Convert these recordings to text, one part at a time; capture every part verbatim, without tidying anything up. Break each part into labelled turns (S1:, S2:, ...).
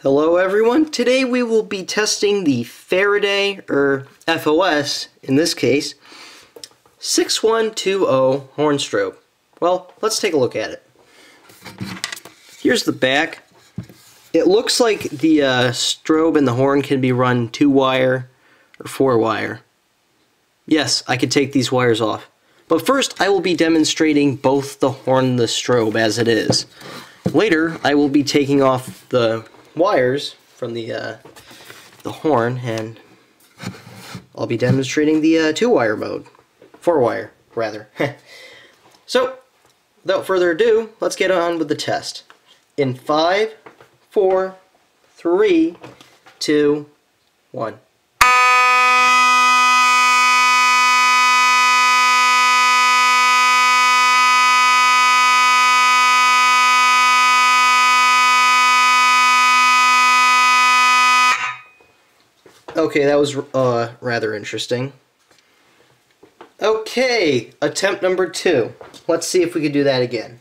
S1: Hello everyone, today we will be testing the Faraday, or F O S in this case, six one two zero horn strobe. Well, let's take a look at it. Here's the back. It looks like the uh, strobe and the horn can be run two wire or four wire. Yes, I could take these wires off. But first I will be demonstrating both the horn and the strobe as it is. Later I will be taking off the wires from the uh, the horn, and I'll be demonstrating the uh, two-wire mode, four-wire rather. So, without further ado, let's get on with the test. In five, four, three, two, one. Okay, that was uh, rather interesting. Okay, attempt number two. Let's see if we can do that again.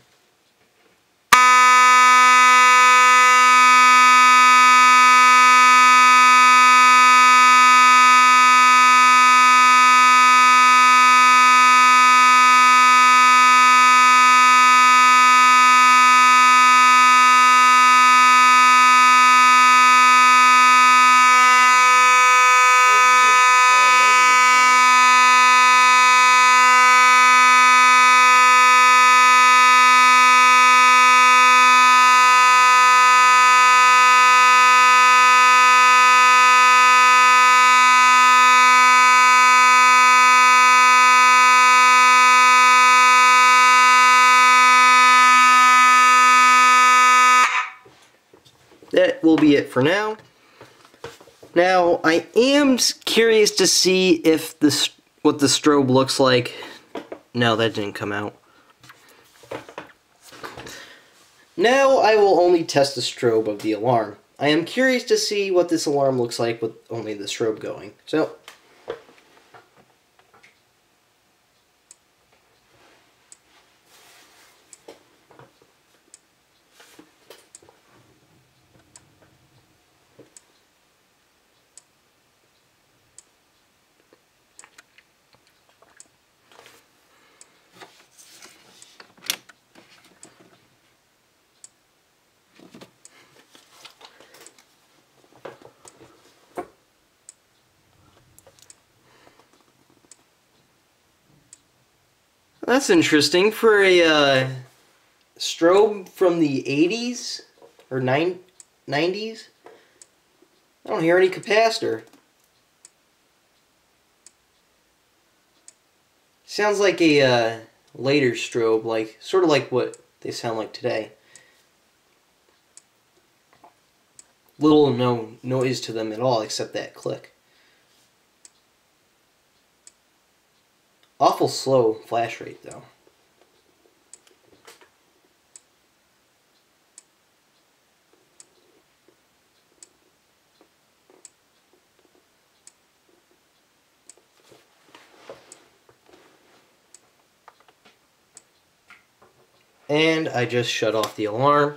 S1: That will be it for now. Now, I am curious to see if this what the strobe looks like. No, that didn't come out. Now I will only test the strobe of the alarm. I am curious to see what this alarm looks like with only the strobe going. So, that's interesting for a uh, strobe from the eighties or nineties. I don't hear any capacitor. Sounds like a uh, later strobe, like sort of like what they sound like today. Little or no noise to them at all, except that click. Awful slow flash rate, though. And I just shut off the alarm.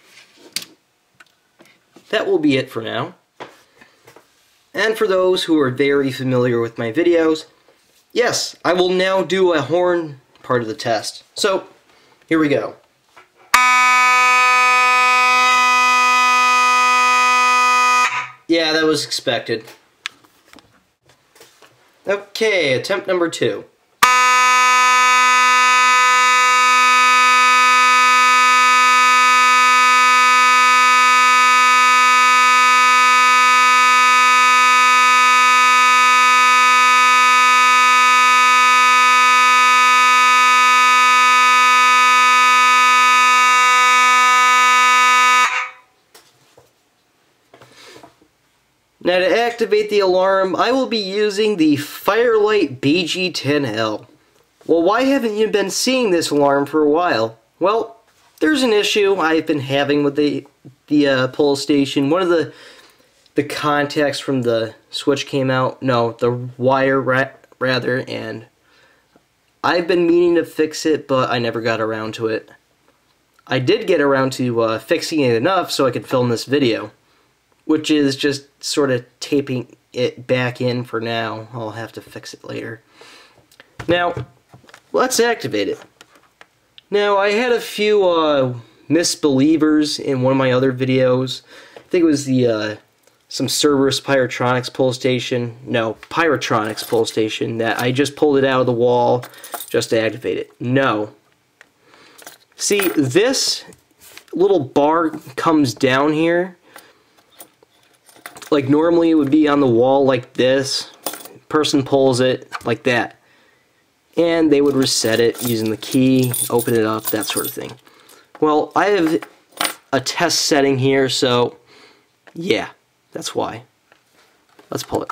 S1: That will be it for now. And for those who are very familiar with my videos, yes, I will now do a horn part of the test. So, here we go. Yeah, that was expected. Okay, attempt number two. Now to activate the alarm, I will be using the Firelight B G ten L. Well, why haven't you been seeing this alarm for a while? Well, there's an issue I've been having with the the uh, pull station. One of the the contacts from the switch came out. No, the wire ra rather, and I've been meaning to fix it, but I never got around to it. I did get around to uh, fixing it enough so I could film this video. which is just sort of taping it back in for now. I'll have to fix it later. Now, let's activate it. Now, I had a few uh, misbelievers in one of my other videos. I think it was the uh, some Cerberus Pyrotronics pull station. No, Pyrotronics pull station that I just pulled it out of the wall just to activate it. No. See, this little bar comes down here. Like normally it would be on the wall like this. Person pulls it like that. And they would reset it using the key, open it up, that sort of thing. Well, I have a test setting here, so yeah, that's why. Let's pull it.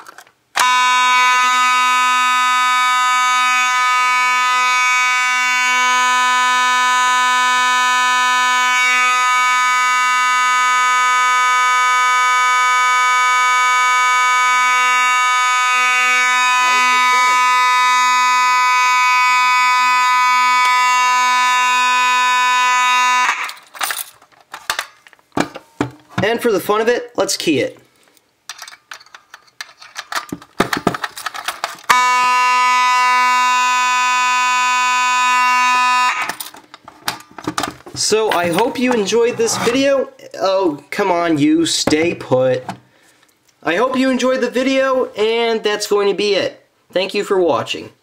S1: And for the fun of it, let's key it. So I hope you enjoyed this video. Oh, come on, you stay put. I hope you enjoyed the video, and that's going to be it. Thank you for watching.